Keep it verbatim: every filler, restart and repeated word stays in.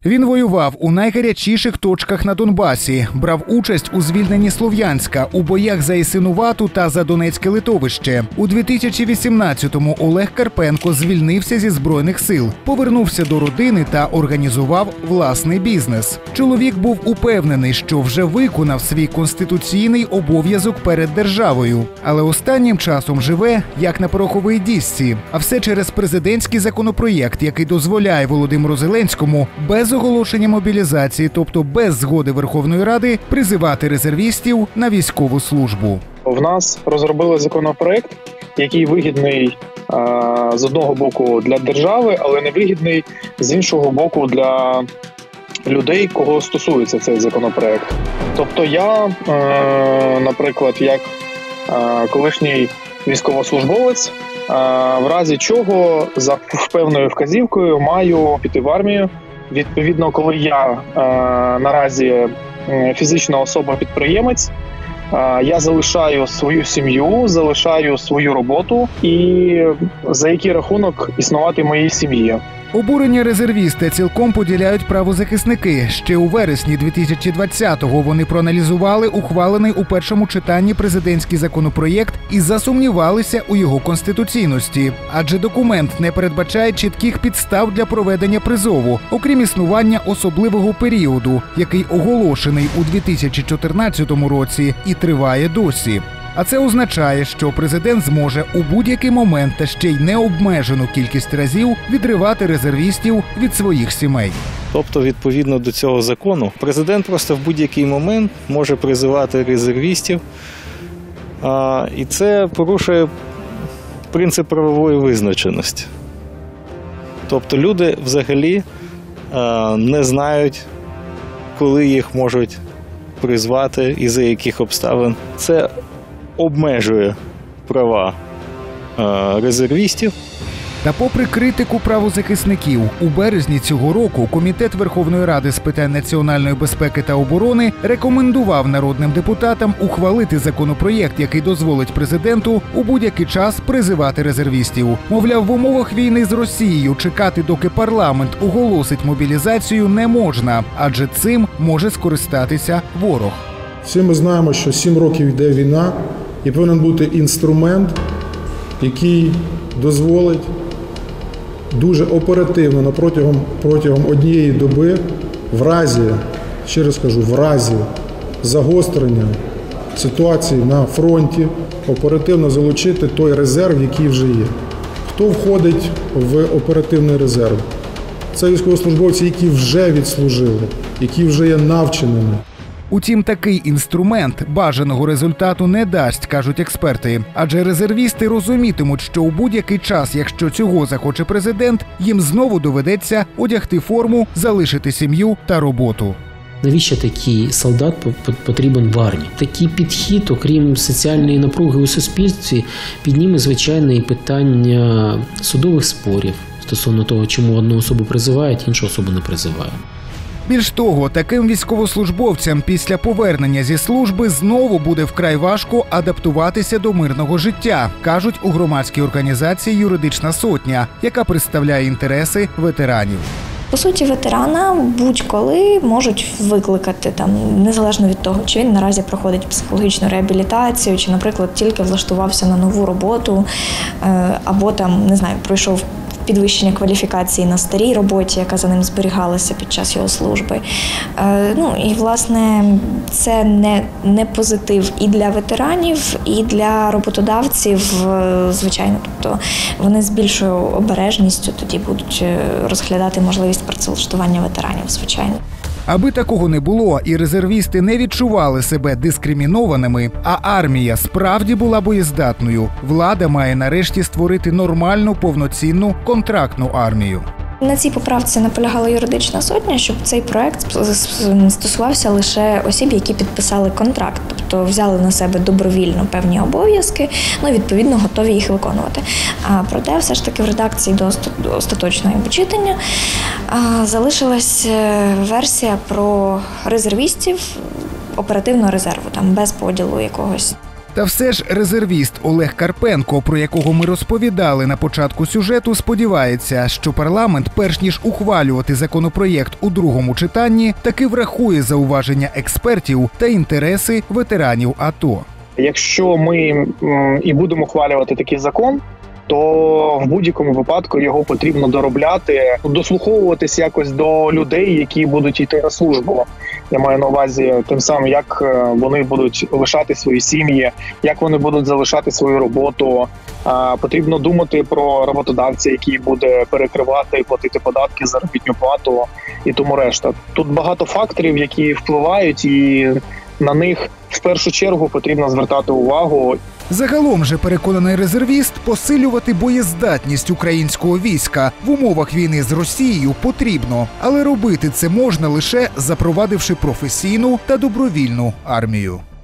Він воював у найгарячіших точках на Донбасі, брав участь у звільненні Слов'янська, у боях за Ясинувату та за Донецьке литовище. У дві тисячі вісімнадцятому Олег Карпенко звільнився зі Збройних сил, повернувся до родини та організував власний бізнес. Чоловік був упевнений, що вже виконав свій конституційний обов'язок перед державою. Але останнім часом живе, як на пороховій дісці. А все через президентський законопроєкт, який дозволяє Володимиру Зеленському без оголошення мобілізації, тобто без згоди Верховної Ради, призивати резервістів на військову службу. В нас розробили законопроект, який вигідний а, з одного боку для держави, але не вигідний з іншого боку для людей, кого стосується цей законопроект. Тобто я, е, наприклад, як е, колишній військовослужбовець, е, в разі чого за певною вказівкою маю піти в армію. Відповідно, коли я е, наразі фізична особа-підприємець, е, я залишаю свою сім'ю, залишаю свою роботу і за який рахунок існувати моїй сім'ї. Обурення резервіста цілком поділяють правозахисники. Ще у вересні дві тисячі двадцятого вони проаналізували ухвалений у першому читанні президентський законопроєкт і засумнівалися у його конституційності. Адже документ не передбачає чітких підстав для проведення призову, окрім існування особливого періоду, який оголошений у дві тисячі чотирнадцятому році і триває досі. А це означає, що президент зможе у будь-який момент та ще й необмежену кількість разів відривати резервістів від своїх сімей. Тобто, відповідно до цього закону, президент просто в будь-який момент може призивати резервістів, а, і це порушує принцип правової визначеності. Тобто люди взагалі а, не знають, коли їх можуть призвати і за яких обставин. Це обмежує права е, резервістів. Та попри критику правозахисників, у березні цього року Комітет Верховної Ради з питань національної безпеки та оборони рекомендував народним депутатам ухвалити законопроєкт, який дозволить президенту у будь-який час призивати резервістів. Мовляв, в умовах війни з Росією чекати, доки парламент оголосить мобілізацію, не можна, адже цим може скористатися ворог. Всі ми знаємо, що сім років йде війна, і повинен бути інструмент, який дозволить дуже оперативно на протягом, протягом однієї доби, в разі, ще раз кажу, в разі загострення ситуації на фронті, оперативно залучити той резерв, який вже є. Хто входить в оперативний резерв? Це військовослужбовці, які вже відслужили, які вже є навченими. Утім, такий інструмент бажаного результату не дасть, кажуть експерти. Адже резервісти розумітимуть, що у будь-який час, якщо цього захоче президент, їм знову доведеться одягти форму, залишити сім'ю та роботу. Навіщо такий солдат потрібен в армії? Такий підхід, окрім соціальної напруги у суспільстві, підніме, звичайно, і питання судових спорів стосовно того, чому одну особу призивають, іншу особу не призивають. Більш того, таким військовослужбовцям після повернення зі служби знову буде вкрай важко адаптуватися до мирного життя, кажуть у громадській організації «Юридична сотня», яка представляє інтереси ветеранів. По суті, ветерана будь-коли можуть викликати, там, незалежно від того, чи він наразі проходить психологічну реабілітацію, чи, наприклад, тільки влаштувався на нову роботу, або там, не знаю, пройшов підвищення кваліфікації на старій роботі, яка за ним зберігалася під час його служби. Ну і, власне, це не, не позитив і для ветеранів, і для роботодавців, звичайно. Тобто вони з більшою обережністю тоді будуть розглядати можливість працевлаштування ветеранів, звичайно. Аби такого не було і резервісти не відчували себе дискримінованими, а армія справді була боєздатною, влада має нарешті створити нормальну, повноцінну контрактну армію. На цій поправці наполягала юридична сотня, щоб цей проект стосувався лише осіб, які підписали контракт, тобто взяли на себе добровільно певні обов'язки, ну, відповідно, готові їх виконувати. А проте, все ж таки, в редакції до остаточного читання залишилась версія про резервістів оперативного резерву, там без поділу якогось. Та все ж резервіст Олег Карпенко, про якого ми розповідали на початку сюжету, сподівається, що парламент, перш ніж ухвалювати законопроєкт у другому читанні, таки врахує зауваження експертів та інтереси ветеранів АТО. Якщо ми м, і будемо ухвалювати такий закон, то в будь-якому випадку його потрібно доробляти, дослуховуватись якось до людей, які будуть йти на службу. Я маю на увазі тим самим, як вони будуть лишати свої сім'ї, як вони будуть залишати свою роботу. Потрібно думати про роботодавця, який буде перекривати, платити податки, заробітну плату і тому решта. Тут багато факторів, які впливають, і на них в першу чергу потрібно звертати увагу. Загалом же, переконаний резервіст, посилювати боєздатність українського війська в умовах війни з Росією потрібно, але робити це можна лише запровадивши професійну та добровільну армію.